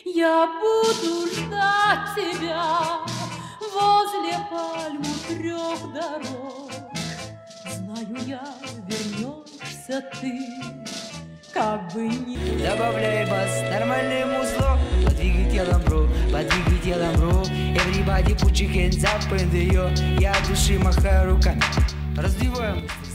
Я буду ждать тебя возле пальму трех дорог. Знаю я, вернешься ты, как бы ни... Добавляй бас, нормальное музло. Подвигай телом, бро, подвигай телом, бро. Everybody put your hands up in the air. Я от души махаю руками. Развиваем.